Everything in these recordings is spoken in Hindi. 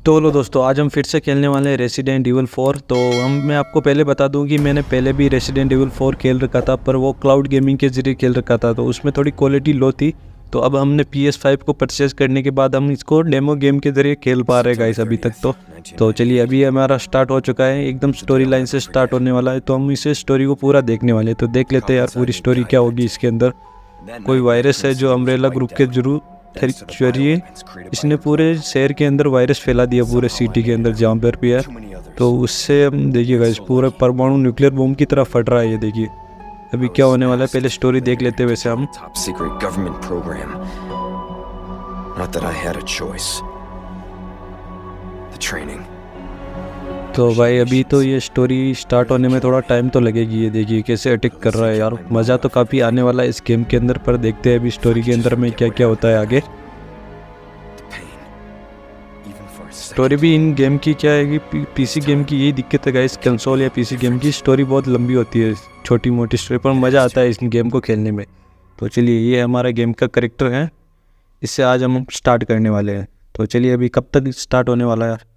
तो लो दोस्तों, आज हम फिर से खेलने वाले हैं रेसिडेंट इविल 4। तो मैं आपको पहले बता दूं कि मैंने पहले भी रेसिडेंट इविल 4 खेल रखा था, पर वो क्लाउड गेमिंग के ज़रिए खेल रखा था, तो उसमें थोड़ी क्वालिटी लो थी। तो अब हमने PS5 को परचेज़ करने के बाद हम इसको डेमो गेम के ज़रिए खेल पा रहे हैं गाइस अभी तक। तो चलिए, अभी हमारा स्टार्ट हो चुका है, एकदम स्टोरी लाइन से स्टार्ट होने वाला है। तो हम इसे स्टोरी को पूरा देखने वाले हैं। तो देख लेते हैं यार पूरी स्टोरी क्या होगी इसके अंदर। कोई वायरस है जो अम्ब्रेला ग्रुप के जरिए इसने पूरे शहर के अंदर वायरस फैला दिया, पूरे सिटी के अंदर जहाँ पर भी है। तो उससे हम देखिएगा इस पूरे परमाणु न्यूक्लियर बम की तरह फट रहा है। ये देखिए अभी क्या होने वाला है, पहले स्टोरी देख लेते हैं। वैसे हम Top secret government program. Not that I had a choice. The training. तो भाई अभी तो ये स्टोरी स्टार्ट होने में थोड़ा टाइम तो लगेगी। ये देखिए कैसे अटैक कर रहा है यार, मज़ा तो काफ़ी आने वाला है इस गेम के अंदर। पर देखते हैं अभी स्टोरी के अंदर में क्या क्या होता है आगे। स्टोरी भी इन गेम की क्या है कि पीसी गेम की यही दिक्कत है गाइस, कंसोल या पीसी गेम की स्टोरी बहुत लंबी होती है, छोटी मोटी स्टोरी, पर मज़ा आता है इस गेम को खेलने में। तो चलिए, ये हमारा गेम का कैरेक्टर है, इससे आज हम स्टार्ट करने वाले हैं। तो चलिए, अभी कब तक स्टार्ट होने वाला है यार।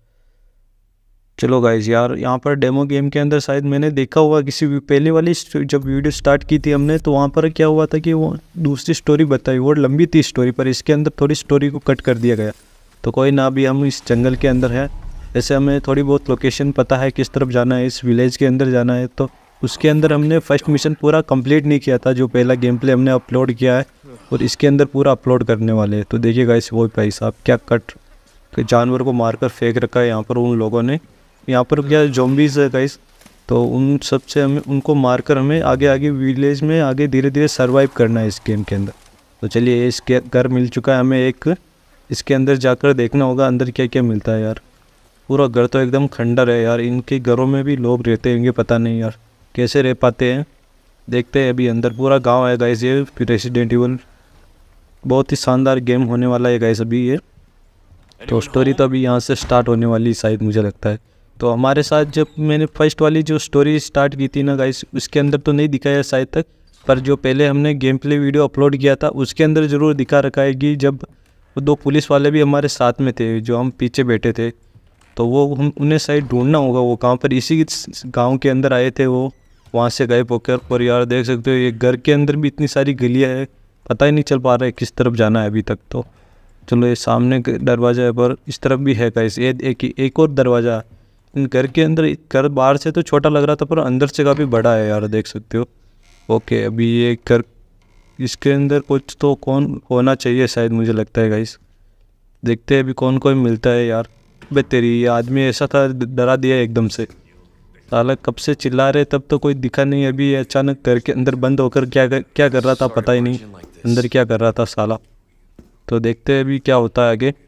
चलो गाइस, यार यहाँ पर डेमो गेम के अंदर शायद मैंने देखा हुआ किसी पहले वाली जब वीडियो स्टार्ट की थी हमने, तो वहाँ पर क्या हुआ था कि वो दूसरी स्टोरी बताई, वो लंबी थी स्टोरी, पर इसके अंदर थोड़ी स्टोरी को कट कर दिया गया। तो कोई ना, अभी हम इस जंगल के अंदर है। वैसे हमें थोड़ी बहुत लोकेशन पता है किस तरफ जाना है, इस विलेज के अंदर जाना है। तो उसके अंदर हमने फर्स्ट मिशन पूरा कंप्लीट नहीं किया था, जो पहला गेम प्ले हमने अपलोड किया है, और इसके अंदर पूरा अपलोड करने वाले हैं। तो देखिए गाइस, वो भाई साहब क्या कट जानवर को मारकर फेंक रखा है यहाँ पर उन लोगों ने। यहाँ पर क्या ज़ॉम्बीज़ है गाइस, तो उन सब से हमें उनको मारकर हमें आगे आगे विलेज में आगे धीरे धीरे सर्वाइव करना है इस गेम के अंदर। तो चलिए, इसके घर मिल चुका है हमें एक, इसके अंदर जाकर देखना होगा अंदर क्या क्या मिलता है यार। पूरा घर तो एकदम खंडर है यार, इनके घरों में भी लोग रहते होंगे, पता नहीं यार कैसे रह पाते हैं। देखते हैं अभी अंदर पूरा गांव है गाइस। ये रेसिडेंट इविल बहुत ही शानदार गेम होने वाला है गाइस अभी ये। तो स्टोरी तो अभी यहाँ से स्टार्ट होने वाली शायद, मुझे लगता है। तो हमारे साथ जब मैंने फर्स्ट वाली जो स्टोरी स्टार्ट की थी ना गाइस, उसके अंदर तो नहीं दिखाया शायद तक, पर जो पहले हमने गेम प्ले वीडियो अपलोड किया था उसके अंदर ज़रूर दिखा रखा है कि जब वो दो पुलिस वाले भी हमारे साथ में थे, जो हम पीछे बैठे थे, तो वो हम उन्हें शायद ढूंढना होगा। वो कहाँ पर इसी गांव के अंदर आए थे, वो वहाँ से गए पोकर पर। यार देख सकते हो, ये घर के अंदर भी इतनी सारी गलियाँ है, पता ही नहीं चल पा रहा है किस तरफ जाना है अभी तक। तो चलो, ये सामने दरवाज़ा है, पर इस तरफ भी है गाइस एक और दरवाज़ा। इन घर के अंदर, घर बाहर से तो छोटा लग रहा था, पर अंदर से काफ़ी बड़ा है यार, देख सकते हो। ओके, अभी ये घर, इसके अंदर कुछ तो कौन होना चाहिए शायद, मुझे लगता है गाइस। देखते हैं अभी कौन कौन मिलता है यार। बे तेरी, ये आदमी ऐसा था, डरा दिया एकदम से साला, कब से चिल्ला रहे तब तो कोई दिखा नहीं। अभी अचानक घर के अंदर बंद होकर क्या कर रहा था पता ही नहीं, अंदर क्या कर रहा था साला। तो देखते हैं अभी क्या होता है आगे।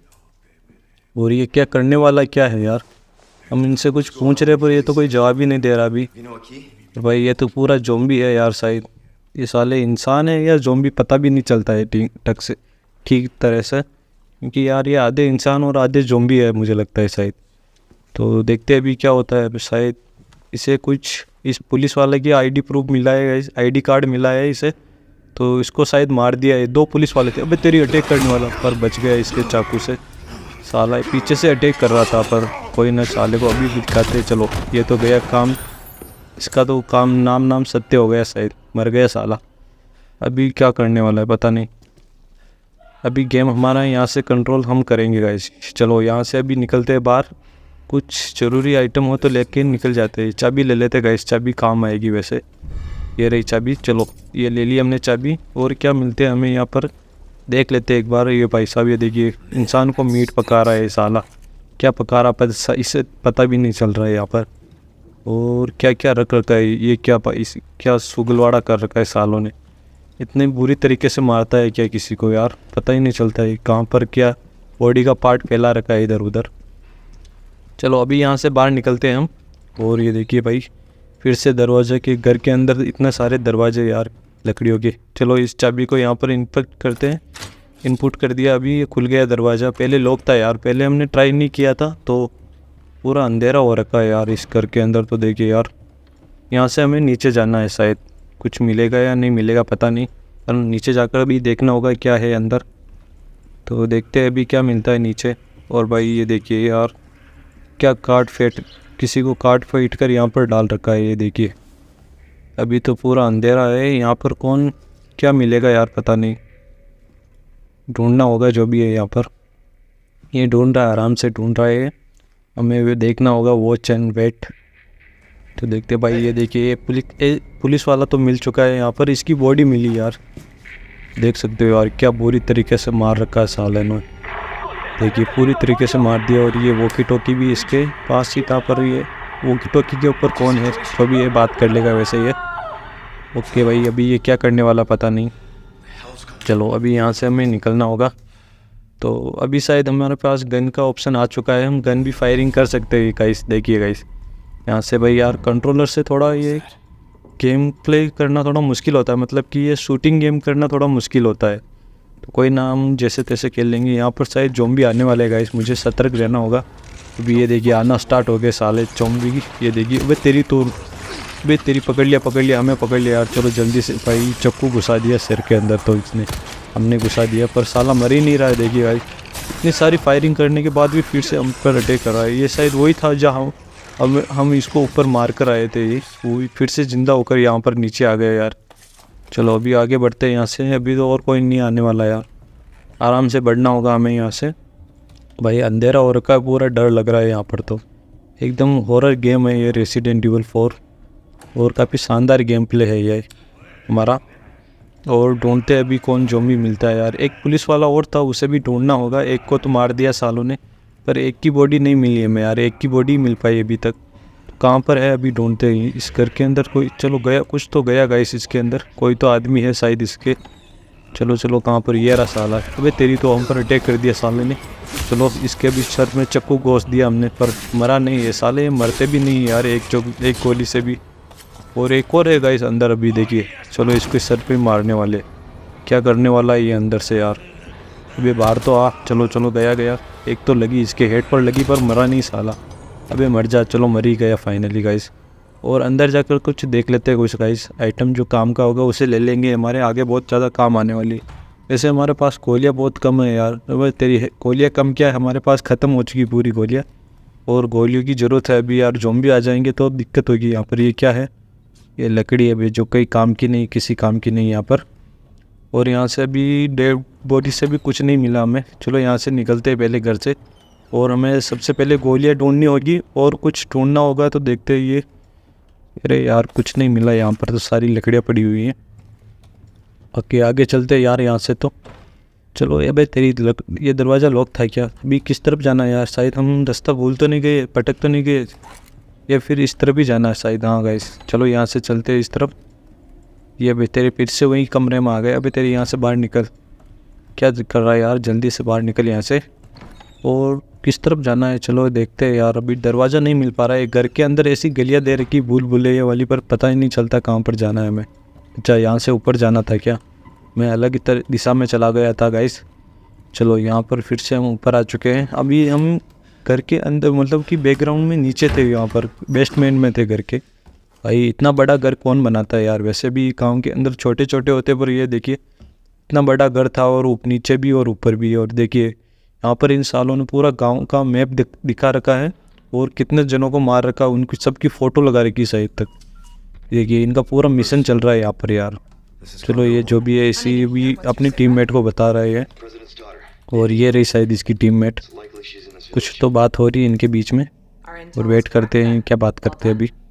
और ये क्या करने वाला क्या है यार, हम इनसे कुछ पूछ रहे पर ये तो कोई जवाब ही नहीं दे रहा अभी। भाई ये तो पूरा ज़ॉम्बी है यार शायद, ये साले इंसान है या ज़ॉम्बी पता भी नहीं चलता है ठीक तरह से, क्योंकि यार ये आधे इंसान और आधे ज़ॉम्बी है मुझे लगता है शायद। तो देखते हैं अभी क्या होता है। शायद इसे कुछ इस पुलिस वाले की आईडी प्रूफ मिला है, आईडी कार्ड मिला है इसे, तो इसको शायद मार दिया है। दो पुलिस वाले थे, अबे तेरी अटैक करने वाला, पर बच गया इसके चाकू से। साला पीछे से अटैक कर रहा था, पर कोई ना, साले को अभी दिखाते। चलो, ये तो गया काम, इसका तो काम नाम सत्य हो गया शायद, मर गया साला। अभी क्या करने वाला है पता नहीं। अभी गेम हमारा यहाँ से कंट्रोल हम करेंगे गाइस। चलो यहाँ से अभी निकलते हैं बाहर, कुछ ज़रूरी आइटम हो तो लेके निकल जाते हैं। चाबी ले लेते गाइस, चाबी काम आएगी वैसे। ये रही चाबी, चलो ये ले ली हमने चाबी। और क्या मिलते हैं हमें यहाँ पर, देख लेते हैं एक बार। ये भाई साहब, ये देखिए इंसान को मीट पका रहा है साला, क्या पका रहा है इसे पता भी नहीं चल रहा है यहाँ पर। और क्या क्या रख रखा है ये, क्या सुगलवाड़ा कर रखा है सालों ने, इतने बुरी तरीके से मारता है क्या किसी को यार, पता ही नहीं चलता है कहाँ पर क्या बॉडी का पार्ट फैला रखा है इधर उधर। चलो अभी यहाँ से बाहर निकलते हैं हम। और ये देखिए भाई, फिर से दरवाजे के, घर के अंदर इतने सारे दरवाजे यार लकड़ियों के। चलो इस चाबी को यहाँ पर इनपुट करते हैं। इनपुट कर दिया, अभी ये खुल गया दरवाज़ा। पहले लॉक था यार, पहले हमने ट्राई नहीं किया था, तो पूरा अंधेरा हो रखा है यार इस घर के अंदर। तो देखिए यार, यहाँ से हमें नीचे जाना है, शायद कुछ मिलेगा या नहीं मिलेगा पता नहीं, पर नीचे जाकर भी देखना होगा क्या है अंदर। तो देखते हैं अभी क्या मिलता है नीचे। और भाई ये देखिए यार, क्या किसी को काट फेंट कर यहाँ पर डाल रखा है। ये देखिए अभी तो पूरा अंधेरा है, यहाँ पर कौन क्या मिलेगा यार पता नहीं, ढूंढना होगा जो भी है यहाँ पर। ये ढूंढ रहा है, आराम से ढूंढ रहा है, हमें भी देखना होगा वॉच एंड वेट। तो देखते भाई, ये देखिए ये पुलिस वाला तो मिल चुका है यहाँ पर, इसकी बॉडी मिली यार, देख सकते हो यार क्या बुरी तरीके से मार रखा है साले ने। देखिए पूरी तरीके से मार दिया, और ये वॉकी टॉकी भी इसके पास ही था, पर ये वॉकी टॉकी के ऊपर कौन है तो भी ये बात कर लेगा वैसे ये। ओके भाई, अभी ये क्या करने वाला पता नहीं। चलो अभी यहाँ से हमें निकलना होगा। तो अभी शायद हमारे पास गन का ऑप्शन आ चुका है, हम गन भी फायरिंग कर सकते हैं गाइस। देखिए गाइस यहाँ से भाई यार कंट्रोलर से थोड़ा ये गेम प्ले करना थोड़ा मुश्किल होता है, मतलब कि ये शूटिंग गेम करना थोड़ा मुश्किल होता है। तो कोई ना, हम जैसे तैसे खेल लेंगे। यहाँ पर शायद ज़ॉम्बी आने वाले हैं गाइस, मुझे सतर्क रहना होगा। अभी ये देखिए आना स्टार्ट हो गए साले ज़ॉम्बी। ये देखिए वे तेरी पकड़ लिया, हमें पकड़ लिया यार। चलो जल्दी से भाई, चक्कू घुसा दिया सिर के अंदर तो इसने, हमने घुसा दिया, पर साला मर ही नहीं रहा है। देखिए भाई इतनी सारी फायरिंग करने के बाद भी फिर से हम पर अटैक कर रहा है। ये शायद वही था जहाँ हम इसको ऊपर मार कर आए थे, ये वो फिर से ज़िंदा होकर यहाँ पर नीचे आ गया यार। चलो अभी आगे बढ़ते हैं यहाँ से, अभी तो और कोई नहीं आने वाला यार, आराम से बढ़ना होगा हमें यहाँ से। भाई अंधेरा हो रखा है, पूरा डर लग रहा है यहाँ पर, तो एकदम हॉरर गेम है ये रेसिडेंट इविल 4, और काफ़ी शानदार गेम प्ले है ये हमारा। और ढूंढते अभी कौन ज़ॉम्बी मिलता है यार। एक पुलिस वाला और था, उसे भी ढूंढना होगा, एक को तो मार दिया सालों ने, पर एक की बॉडी नहीं मिली हमें यार, एक की बॉडी मिल पाई अभी तक। तो कहाँ पर है अभी ढूंढते हैं इस घर के अंदर। कोई चलो गया, कुछ तो गया गाइस इसके अंदर, कोई तो आदमी है शायद इसके। चलो कहाँ पर, ये रहा साला। अबे तेरी तो हम पर अटैक कर दिया साले ने। चलो इसके भी सर में चक्कू घोंस दिया हमने, पर मरा नहीं है साले, मरते भी नहीं यार एक गोली से भी। और एक और है गाइस अंदर अभी, देखिए चलो इसके सर पे मारने वाले, क्या करने वाला है ये अंदर से यार। अबे बाहर तो आ, चलो गया। एक तो लगी इसके हेड पर लगी, पर मरा नहीं साला। अबे मर जा, चलो मर ही गया फाइनली गाइस। और अंदर जाकर कुछ देख लेते हैं कुछ गाइस, आइटम जो काम का होगा उसे ले लेंगे, हमारे आगे बहुत ज़्यादा काम आने वाली। वैसे हमारे पास गोलियाँ बहुत कम है यार। अबे तेरी गोलियाँ कम क्या है, हमारे पास ख़त्म हो चुकी पूरी गोलियाँ, और गोलियों की ज़रूरत है अभी यार। ज़ॉम्बी आ जाएंगे तो दिक्कत होगी यहाँ पर। ये क्या है, ये लकड़ी है अभी, जो कई काम की नहीं, किसी काम की नहीं यहाँ पर। और यहाँ से अभी डेड बॉडी से भी कुछ नहीं मिला हमें। चलो यहाँ से निकलते हैं पहले घर से, और हमें सबसे पहले गोलियाँ ढूंढनी होगी और कुछ ढूंढना होगा। तो देखते हैं ये, अरे यार कुछ नहीं मिला यहाँ पर, तो सारी लकड़ियाँ पड़ी हुई हैं। ओके आगे चलते हैं यार यहाँ से। तो चलो ये भाई ये दरवाज़ा लॉक था क्या, अभी किस तरफ जाना है यार। शायद हम रास्ता भूल तो नहीं गए, पटक तो नहीं गए, या फिर इस तरफ ही जाना है शायद। हाँ गाइस चलो यहाँ से चलते हैं इस तरफ। ये भाई तेरे फिर से वही कमरे में आ गए। अबे तेरे यहाँ से बाहर निकल, क्या कर रहा है यार, जल्दी से बाहर निकल यहाँ से। और किस तरफ जाना है चलो देखते हैं यार। अभी दरवाज़ा नहीं मिल पा रहा है, घर के अंदर ऐसी गलियाँ दे रखी भूल भुलैया वाली, पर पता ही नहीं चलता कहाँ पर जाना है हमें। अच्छा यहाँ से ऊपर जाना था क्या, मैं अलग ही दिशा में चला गया था गाइस। चलो यहाँ पर फिर से हम ऊपर आ चुके हैं। अभी हम घर के अंदर, मतलब कि बैकग्राउंड में नीचे थे, यहाँ पर बेसमेंट में थे घर के। भाई इतना बड़ा घर कौन बनाता है यार, वैसे भी गाँव के अंदर छोटे छोटे होते, पर ये देखिए इतना बड़ा घर था, और नीचे भी और ऊपर भी। और देखिए यहाँ पर इन सालों ने पूरा गांव का मैप दिखा रखा है, और कितने जनों को मार रखा, उनकी सबकी फ़ोटो लगा रखी शायद तक। देखिए इनका पूरा मिशन चल रहा है यहाँ पर यार। चलो ये जो भी है, इसी भी अपनी टीममेट को बता रहे हैं, और ये रही शायद इसकी टीममेट। कुछ तो बात हो रही है इनके बीच में, और वेट करते हैं क्या बात करते हैं अभी।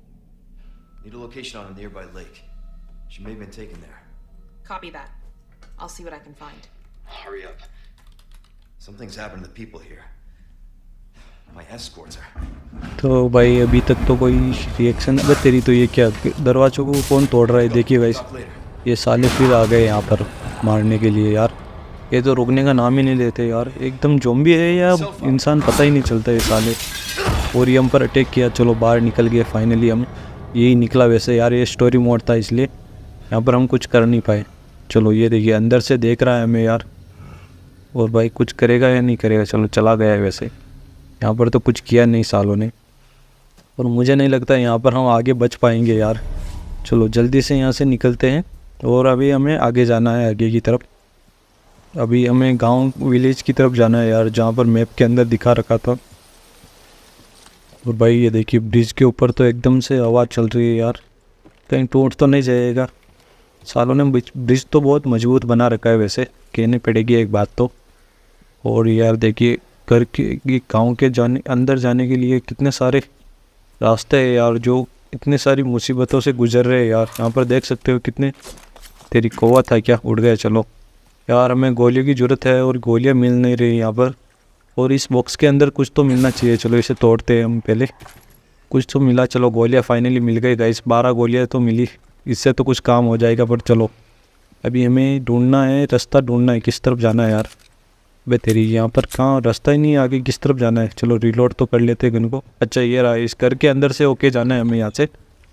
Copy that. I'll see what I can find. Hurry up. Something's happened to the people here. My escorts are. तो भाई अभी तक तो कोई रिएक्शन। अबे तेरी तो ये क्या, दरवाज़ों को कौन तोड़ रहा है। देखिए भाई ये साले फिर आ गए यहाँ पर मारने के लिए यार। ये तो रुकने का नाम ही नहीं लेते यार, एकदम ज़ॉम्बी है या इंसान पता ही नहीं चलता ये साले। और ये हम पर अटैक किया। चलो बाहर निकल गए फाइनली हम, यही निकला वैसे यार, ये स्टोरी मोड था इसलिए यहाँ पर हम कुछ कर नहीं पाए। चलो ये देखिए अंदर से देख रहा है हमें यार, और भाई कुछ करेगा या नहीं करेगा। चलो चला गया है वैसे, यहाँ पर तो कुछ किया नहीं सालों ने, और मुझे नहीं लगता यहाँ पर हम आगे बच पाएंगे यार। चलो जल्दी से यहाँ से निकलते हैं, और अभी हमें आगे जाना है, आगे की तरफ। अभी हमें गांव विलेज की तरफ जाना है यार, जहाँ पर मैप के अंदर दिखा रखा था। और भाई ये देखिए ब्रिज के ऊपर तो एकदम से हवा चल रही है यार, कहीं टूट तो नहीं जाएगा। सालों ने ब्रिज तो बहुत मजबूत बना रखा है वैसे, कहने पड़ेगी एक बात तो। और यार देखिए घर के ये गाँव के अंदर जाने के लिए कितने सारे रास्ते हैं यार, जो इतने सारी मुसीबतों से गुजर रहे हैं यार। यहाँ पर देख सकते हो कितने, तेरी कौवा था क्या, उड़ गया। चलो यार हमें गोलियों की ज़रूरत है और गोलियाँ मिल नहीं रही यहाँ पर। और इस बॉक्स के अंदर कुछ तो मिलना चाहिए, चलो इसे तोड़ते हैं हम पहले। कुछ तो मिला, चलो गोलियाँ फाइनली मिल गई गाइस, 12 गोलियाँ तो मिली, इससे तो कुछ काम हो जाएगा। पर चलो अभी हमें ढूंढना है, रास्ता ढूंढना है, किस तरफ जाना है यार। बे तेरी यहाँ पर कहाँ रास्ता ही नहीं है आगे, किस तरफ जाना है। चलो रिलोड तो कर लेते हैं गन को। अच्छा ये रहा, इस घर के अंदर से ओके जाना है हमें यहाँ से।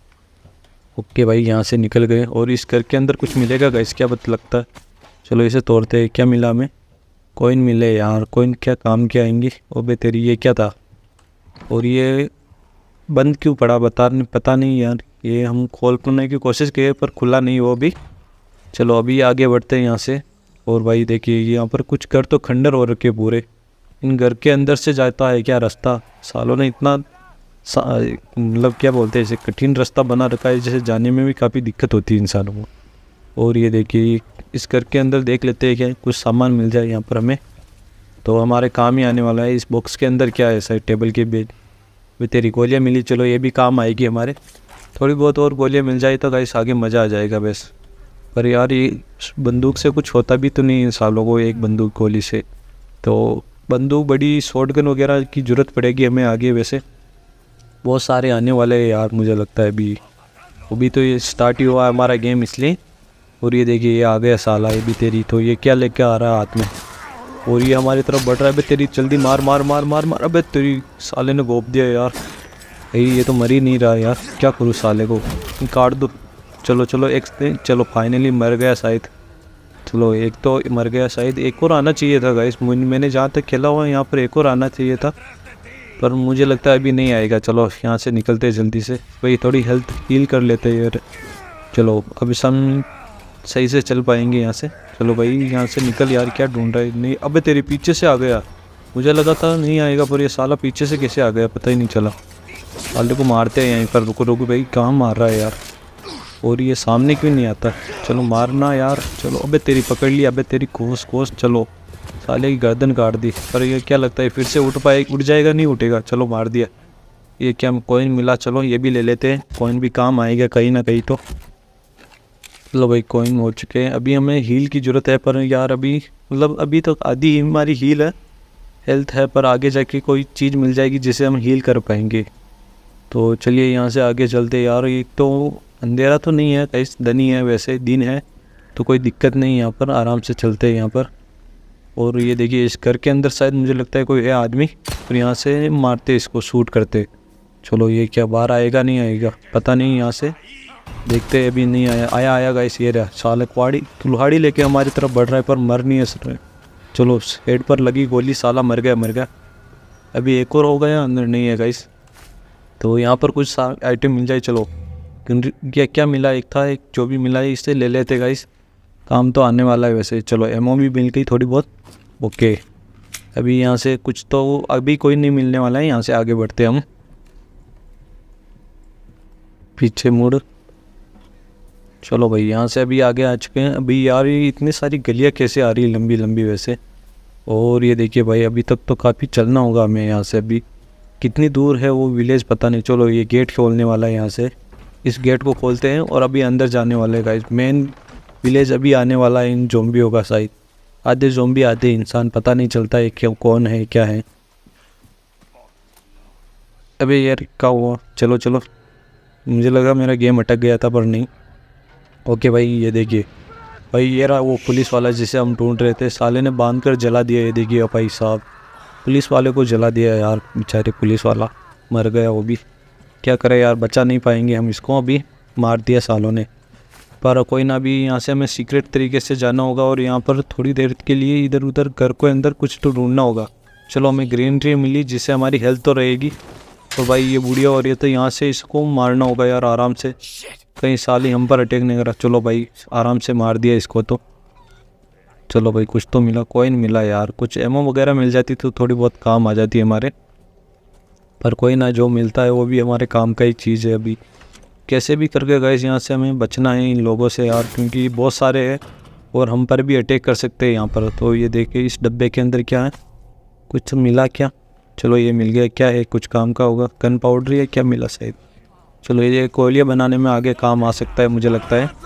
ओके भाई यहाँ से निकल गए और इस घर के अंदर कुछ मिलेगा गाइस, क्या पता लगता है। चलो इसे तोड़ते हैं, क्या मिला हमें, कॉइन मिले यार। कॉइन क्या काम के आएंगी। ओ बे तेरी ये क्या था, और ये बंद क्यों पड़ा पता नहीं यार। ये हम खोलने की कोशिश किए पर खुला नहीं वो भी। चलो अभी आगे बढ़ते हैं यहाँ से। और भाई देखिए यहाँ पर कुछ घर तो खंडर हो रखे पूरे, इन घर के अंदर से जाता है क्या रास्ता। सालों ने इतना मतलब क्या बोलते हैं इसे, कठिन रास्ता बना रखा है, जैसे जाने में भी काफ़ी दिक्कत होती है इंसानों को। और ये देखिए इस घर के अंदर देख लेते हैं क्या कुछ सामान मिल जाए यहाँ पर हमें, तो हमारे काम ही आने वाला है। इस बॉक्स के अंदर क्या है, साइड टेबल के बेड भी तेरी गोलियाँ मिली, चलो ये भी काम आएगी हमारे। थोड़ी बहुत और गोलियाँ मिल जाए तो गाइस आगे मज़ा आ जाएगा बस। पर यार ये बंदूक से कुछ होता भी तो नहीं इन सालों को, एक बंदूक गोली से तो बंदूक बड़ी शॉटगन वगैरह की ज़रूरत पड़ेगी हमें आगे। वैसे बहुत सारे आने वाले हैं यार मुझे लगता है अभी तो ये स्टार्ट ही हुआ है हमारा गेम इसलिए। और ये देखिए ये आ गया साला, ये भी तेरी, तो ये क्या लेके आ रहा है हाथ में, और ये हमारी तरफ बढ़ रहा है। अबे तेरी जल्दी मार मार मार मार मार, अबे तेरी साले ने गोप दिया यार। ये तो मर ही नहीं रहा यार, क्या करूँ साले को, काट दो। चलो चलो एक, चलो फाइनली मर गया शायद। चलो एक तो मर गया शायद, एक और आना चाहिए था गाइस। मैंने जहाँ तक खेला हुआ यहाँ पर एक और आना चाहिए था, पर मुझे लगता है अभी नहीं आएगा। चलो यहाँ से निकलते हैं जल्दी से, भाई थोड़ी हेल्थ हील कर लेते हैं यार। चलो अभी हम सही से चल पाएंगे यहाँ से। चलो भाई यहाँ से निकल यार, क्या ढूंढ रहा है। नहीं अबे तेरे पीछे से आ गया, मुझे लगा था नहीं आएगा पर ये साला पीछे से कैसे आ गया पता ही नहीं चला। साले को मारते हैं यहीं पर, रुको रुको भाई कहाँ मार रहा है यार, और ये सामने क्यों नहीं आता। चलो मारना यार, चलो अबे तेरी पकड़ ली, अबे तेरी कोस। चलो साले की गर्दन काट दी। पर ये क्या लगता है फिर से उठ जाएगा, नहीं उठेगा। चलो मार दिया। ये क्या कॉइन मिला, चलो ये भी ले लेते हैं, कॉइन भी काम आएगा कहीं ना कहीं तो। चलो भाई कॉइन हो चुके हैं, अभी हमें हील की ज़रूरत है। पर यार अभी मतलब अभी तो आधी हमारी हील है, हेल्थ है, पर आगे जाके कोई चीज़ मिल जाएगी जिसे हम हील कर पाएंगे। तो चलिए यहाँ से आगे चलते यार। एक तो अंधेरा तो नहीं है, कहीं दनी है, वैसे दिन है तो कोई दिक्कत नहीं, यहाँ पर आराम से चलते हैं यहाँ पर। और ये देखिए इस घर के अंदर शायद मुझे लगता है कोई है आदमी, और यहाँ से मारते इसको, शूट करते। चलो ये क्या बाहर आएगा नहीं आएगा पता नहीं, यहाँ से देखते हैं। अभी नहीं आया गाइस, ये रहा साले कुल्हाड़ी लेके हमारी तरफ बढ़ रहा है पर मर नहीं है सर। चलो हेड पर लगी गोली, साला मर गया। अभी एक और हो गया, अंदर नहीं है गाइस। तो यहाँ पर कुछ आइटम मिल जाए। चलो क्या मिला, एक था, एक जो भी मिला है इससे ले लेते गाइस, काम तो आने वाला है वैसे। चलो एमओ भी मिल गई थोड़ी बहुत, ओके। अभी यहाँ से कुछ तो अभी कोई नहीं मिलने वाला है, यहाँ से आगे बढ़ते हम। पीछे मुड़, चलो भाई यहाँ से अभी आगे आ चुके हैं। अभी यार ये इतनी सारी गलियाँ कैसे आ रही है लंबी लंबी वैसे। और ये देखिए भाई अभी तक तो काफ़ी चलना होगा हमें यहाँ से। अभी कितनी दूर है वो विलेज पता नहीं। चलो ये गेट खोलने वाला है यहाँ से, इस गेट को खोलते हैं और अभी अंदर जाने वाले गाइस। मेन विलेज अभी आने वाला है इन ज़ॉम्बियों का शायद, आधे ज़ॉम्बी आधे इंसान, पता नहीं चलता है क्या कौन है क्या है। अबे यार क्या हुआ, चलो चलो, मुझे लगा मेरा गेम अटक गया था पर नहीं। ओके भाई ये देखिए भाई, ये रहा वो पुलिस वाला जिसे हम ढूंढ रहे थे, साले ने बांध कर जला दिया। ये देखिए भाई साहब, पुलिस वाले को जला दिया यार, बेचारे पुलिस वाला मर गया वो भी। क्या करें यार, बचा नहीं पाएंगे हम इसको, अभी मार दिया सालों ने। पर कोई ना, अभी यहाँ से हमें सीक्रेट तरीके से जाना होगा और यहाँ पर थोड़ी देर के लिए इधर उधर घर को अंदर कुछ तो ढूंढना होगा। चलो हमें ग्रीन ट्री मिली जिससे हमारी हेल्थ तो रहेगी। तो भाई ये बुढ़िया हो रही है तो यहाँ से इसको मारना होगा यार आराम से, कहीं साली हम पर अटैक नहीं करा। चलो भाई आराम से मार दिया इसको तो। चलो भाई कुछ तो मिला, कॉइन मिला यार, कुछ एमओ वगैरह मिल जाती तो थोड़ी बहुत काम आ जाती है हमारे। पर कोई ना, जो मिलता है वो भी हमारे काम का ही चीज़ है। अभी कैसे भी करके गाइस यहाँ से हमें बचना है इन लोगों से यार, क्योंकि बहुत सारे हैं और हम पर भी अटैक कर सकते हैं यहाँ पर। तो ये देखिए इस डब्बे के अंदर क्या है, कुछ मिला क्या? चलो ये मिल गया, क्या है, कुछ काम का होगा, गन पाउडर या क्या मिला शायद। चलो ये कोयलिया बनाने में आगे काम आ सकता है मुझे लगता है।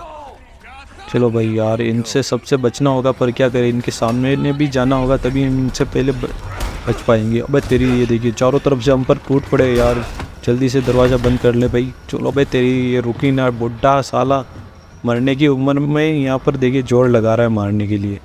चलो भाई यार इनसे सबसे बचना होगा, पर क्या करें, इनके सामने ने भी जाना होगा तभी हम इनसे पहले बच पाएंगे। अबे तेरी, ये देखिए चारों तरफ से हम पर टूट पड़े यार, जल्दी से दरवाज़ा बंद कर ले भाई। चलो भाई तेरी, ये रुकी ना, बुढ़ा साला मरने की उम्र में यहाँ पर देखिए जोर लगा रहा है मारने के लिए।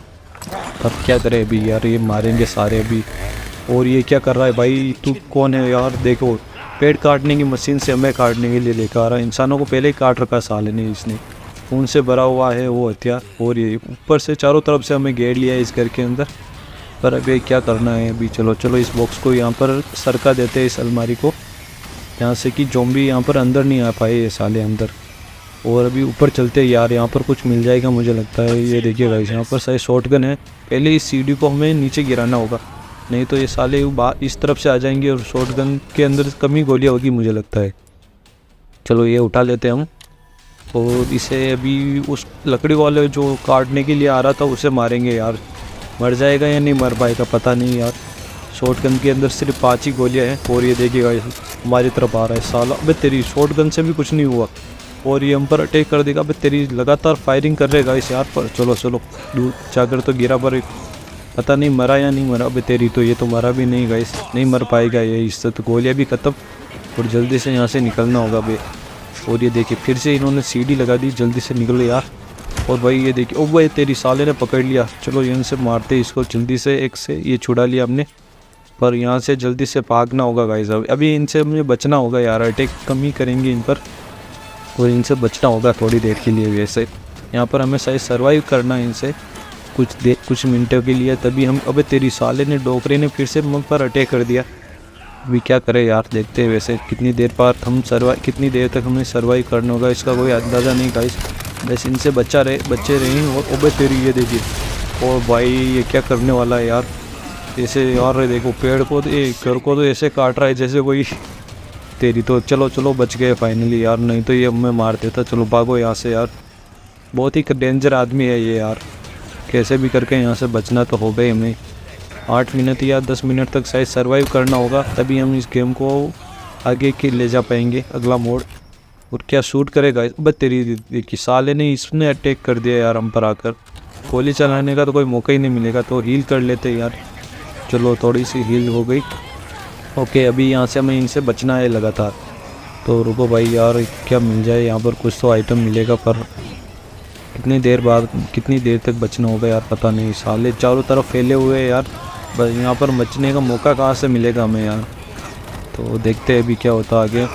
अब क्या करे अभी यार, ये मारेंगे सारे अभी। और ये क्या कर रहा है भाई, तू कौन है यार? देखो पेड़ काटने की मशीन से हमें काटने के लिए लेकर आ रहा है। इंसानों को पहले ही काट रखा साले ने, इसने खून से भरा हुआ है वो हथियार। और ये ऊपर से चारों तरफ से हमें घेर लिया है इस घर के अंदर। पर अभी क्या करना है अभी, चलो चलो इस बॉक्स को यहाँ पर सरका देते हैं, इस अलमारी को, यहाँ से कि ज़ॉम्बी यहाँ पर अंदर नहीं आ पाए ये साले अंदर। और अभी ऊपर चलते हैं यार, यहाँ पर कुछ मिल जाएगा मुझे लगता है। ये देखिए गाइस यहाँ पर शायद शॉटगन है, पहले इस सीढ़ी को हमें नीचे गिराना होगा, नहीं तो ये साले इस तरफ से आ जाएंगे और शॉटगन के अंदर कम ही गोलियाँ होगी मुझे लगता है। चलो ये उठा लेते हैं हम, और इसे अभी उस लकड़ी वाले जो काटने के लिए आ रहा था उसे मारेंगे यार। मर जाएगा या नहीं मर पाएगा पता नहीं यार। शॉटगन के अंदर सिर्फ 5 ही गोलियाँ हैं। और ये देखिएगा हमारी तरफ आ रहा है साला। अबे तेरी, शॉटगन से भी कुछ नहीं हुआ और ये हम पर अटैक कर देगा। अबे तेरी, लगातार फायरिंग कर रहेगा इस यार पर। चलो चलो दूर जाकर तो गिरा, पर पता नहीं मरा या नहीं मरा। अबे तेरी तो, ये तो मरा भी नहीं गाइस, नहीं मर पाएगा ये, इससे तो गोलियाँ भी ख़त्म। और जल्दी से यहाँ से निकलना होगा बे। और ये देखिए फिर से इन्होंने सीढ़ी लगा दी, जल्दी से निकलो यार। और भाई ये देखिए, ओ भाई तेरी, साले ने पकड़ लिया। चलो इनसे मारते इसको जल्दी से, एक से ये छुड़ा लिया हमने। पर यहाँ से जल्दी से भागना होगा गाइस। अभी इनसे मुझे बचना होगा यार, अटैक कम ही करेंगे इन पर और इनसे बचना होगा थोड़ी देर के लिए। वैसे यहाँ पर हमें शायद सर्वाइव करना है इनसे कुछ मिनटों के लिए, तभी हम। अबे तेरी, साले ने, डोकरे ने फिर से मुझ पर अटैक कर दिया। अभी क्या करें यार, देखते हैं वैसे कितनी देर बाद हम कितनी देर तक हमें सर्वाइव करना होगा इसका कोई अंदाज़ा नहीं गाइस। बस इनसे बच्चे रहें। और ओबे तेरी, ये देखिए, और भाई ये क्या करने वाला है यार, ऐसे यार देखो पेड़ को, घर को तो ऐसे काट रहा है जैसे कोई। तेरी तो, चलो चलो बच गए फाइनली यार, नहीं तो ये हमें मार देता। चलो भागो यहाँ से यार, बहुत ही डेंजर आदमी है ये यार। कैसे भी करके यहाँ से बचना तो हो गई हमें। 8 मिनट या 10 मिनट तक शायद सर्वाइव करना होगा, तभी हम इस गेम को आगे के ले जा पाएंगे अगला मोड। और क्या शूट करेगा, बस तेरी देखी, साले ने, इसने अटैक कर दिया यार हम पर आकर। गोली चलाने का तो कोई मौका ही नहीं मिलेगा, तो हील कर लेते यार। चलो थोड़ी सी हील हो गई। ओके अभी यहाँ से हमें इनसे बचना है लगातार। तो रुको भाई यार, क्या मिल जाए यहाँ पर, कुछ तो आइटम मिलेगा, पर कितनी देर तक बचना होगा यार पता नहीं। साले चारों तरफ फैले हुए हैं यार, बस यहाँ पर बचने का मौका कहाँ से मिलेगा हमें यार। तो देखते हैं अभी क्या होता आगे।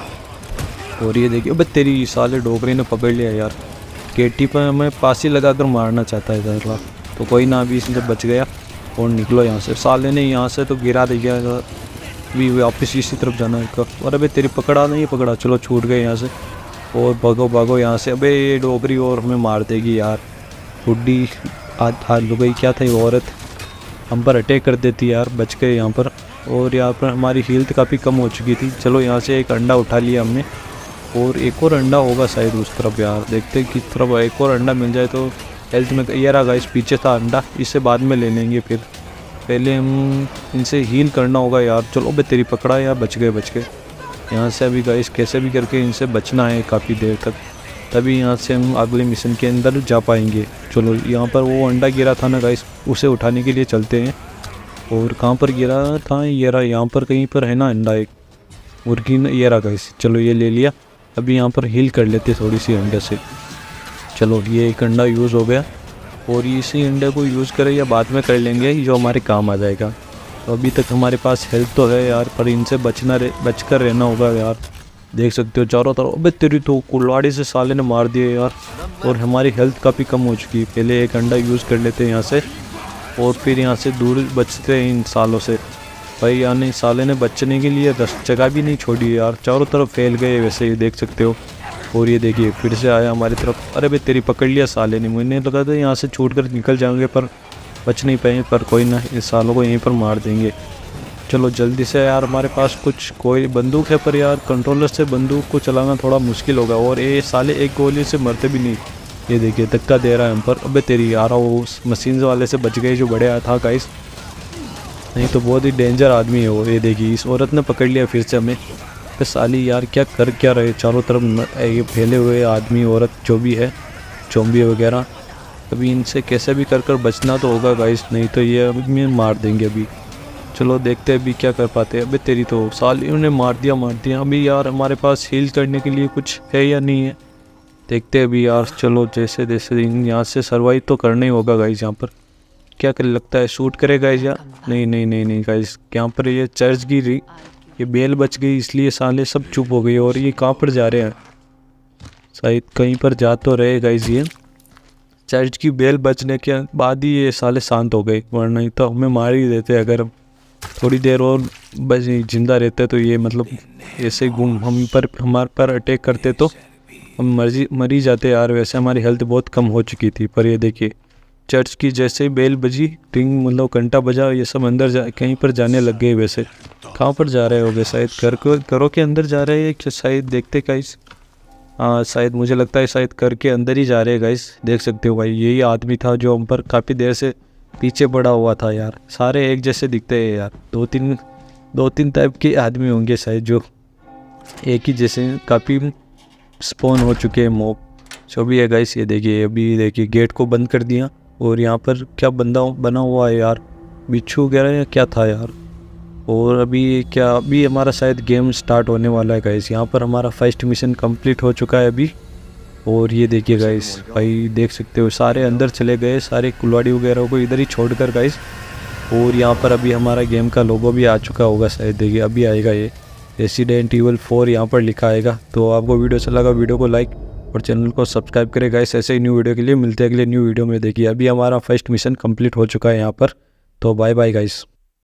और ये देखिए, बस तेरी, साले डोकरी ने पकड़ लिया यार। केटी पर हमें फांसी लगाकर मारना चाहता है साला। तो कोई ना, अभी इससे बच गया। और निकलो यहाँ से, साले ने यहाँ से तो गिरा दिया। अभी वापस इसी तरफ जाना है। और अबे तेरी, पकड़ा नहीं पकड़ा, चलो छूट गए यहाँ से। और भागो यहाँ से। अबे ये डोकरी और हमें मार देगी यार, बुढ़ी हाथ लुक गई। क्या था ये औरत, हम पर अटैक कर देती यार। बच गए यहाँ पर। और यहाँ पर हमारी हेल्थ काफ़ी कम हो चुकी थी। चलो यहाँ से एक अंडा उठा लिया हमने, और एक और अंडा होगा शायद उस तरफ यार। देखते किस तरफ एक और अंडा मिल जाए तो हेल्थ में। ये रहा गाइस, पीछे था अंडा, इससे बाद में ले लेंगे। फिर पहले हम इनसे हील करना होगा यार। चलो बे तेरी, पकड़ा यार, बच गए। यहाँ से अभी गाइस कैसे भी करके इनसे बचना है काफ़ी देर तक, तभी यहाँ से हम अगले मिशन के अंदर जा पाएंगे। चलो यहाँ पर वो अंडा गिरा था ना गाइस, उसे उठाने के लिए चलते हैं। और कहाँ पर गिरा था, ये रहा, यहाँ पर कहीं पर है ना अंडा एक मुर्गी ने। ये रहा गाइस, चलो ये ले लिया। अभी यहाँ पर हील कर लेते थोड़ी सी अंडे से। चलो ये एक अंडा यूज़ हो गया, और इसी अंडे को यूज़ करें या बाद में कर लेंगे, जो हमारे काम आ जाएगा। तो अभी तक हमारे पास हेल्थ तो है यार, पर इनसे बचकर रहना होगा यार। देख सकते हो चारों तरफ। अबे तेरी तो, कुल्हाड़ी से साले ने मार दिए यार। और हमारी हेल्थ काफ़ी कम हो चुकी है। पहले एक अंडा यूज़ कर लेते हैं यहाँ से, और फिर यहाँ से दूर बचते हैं इन सालों से। भाई यानी साले ने बचने के लिए जगह भी नहीं छोड़ी यार, चारों तरफ फैल गए वैसे ही देख सकते हो। और ये देखिए फिर से आया हमारी तरफ। अरे भाई तेरी, पकड़ लिया साले ने। मुझे लगा था यहाँ से छूट कर निकल जाएंगे, पर बच नहीं पाए। पर कोई ना, इस सालों को यहीं पर मार देंगे। चलो जल्दी से यार, हमारे पास कुछ कोई बंदूक है पर यार कंट्रोलर से बंदूक को चलाना थोड़ा मुश्किल होगा। और ये साले एक गोली से मरते भी नहीं। ये देखिए धक्का दे रहा है हम पर। अबे तेरी यार, वो उस मशीन वाले से बच गए जो बड़े आया था गाइस, नहीं तो बहुत ही डेंजर आदमी है वो। ये देखिए इस औरत ने पकड़ लिया फिर से हमें। तो साली यार क्या क्या रहे चारों तरफ ये फैले हुए आदमी औरत जो भी है, चोंबी वगैरह। अभी इनसे कैसे भी कर बचना तो होगा गाइस, नहीं तो ये अभी मार देंगे अभी। चलो देखते हैं अभी क्या कर पाते हैं। अबे तेरी तो साली उन्हें मार दिया। अभी यार हमारे पास हील करने के लिए कुछ है या नहीं है, देखते हैं अभी यार। चलो जैसे जैसे यहाँ से सर्वाइव तो करना ही होगा गाइस। यहाँ पर क्या कर लगता है शूट करेगा या नहीं गाइस। यहाँ पर ये चर्च की ये बेल बच गई इसलिए साले सब चुप हो गए। और ये कहाँ पर जा रहे हैं, शायद कहीं पर जा तो रहे गाइस। ये चर्च की बेल बचने के बाद ही ये साले शांत हो गए, वरना तो हमें मार ही देते अगर हम थोड़ी देर और बस जिंदा रहते। तो ये मतलब ऐसे हमारे पर अटैक करते तो हम मर ही जाते यार। वैसे हमारी हेल्थ बहुत कम हो चुकी थी। पर ये देखिए चर्च की जैसे ही बेल बजी, रिंग मतलब घंटा बजा, ये सब अंदर कहीं पर जाने लग गए। वैसे कहाँ पर जा रहे होगे, शायद घरों के अंदर जा रहे हैं कि शायद देखते गाइस। हाँ शायद मुझे लगता है शायद घर के अंदर ही जा रहे हैं गाइस। देख सकते हो भाई, यही आदमी था जो हम पर काफ़ी देर से पीछे पड़ा हुआ था यार। सारे एक जैसे दिखते हैं यार। दो तीन टाइप के आदमी होंगे शायद जो एक ही जैसे काफ़ी स्पॉन हो चुके हैं मॉब जो भी है गाइस। ये देखिए अभी देखिए गेट को बंद कर दिया। और यहाँ पर क्या बना हुआ है यार, बिच्छू वगैरह या क्या था यार। और अभी हमारा शायद गेम स्टार्ट होने वाला है गाइस। यहाँ पर हमारा फर्स्ट मिशन कंप्लीट हो चुका है अभी। और ये देखिए गाइस, भाई देख सकते हो सारे अंदर चले गए, सारे कुल्हाड़ी वगैरह को इधर ही छोड़कर गाइस। और यहाँ पर अभी हमारा गेम का लोगो भी आ चुका होगा शायद, देखिए अभी आएगा ये रेसिडेंट ईवल 4 यहाँ पर लिखा आएगा। तो आपको वीडियो अच्छा लगा वीडियो को लाइक और चैनल को सब्सक्राइब करें गाइस। ऐसे ही न्यू वीडियो के लिए मिलते हैं अगले न्यू वीडियो में। देखिए अभी हमारा फर्स्ट मिशन कंप्लीट हो चुका है यहाँ पर। तो बाय बाय गाइस।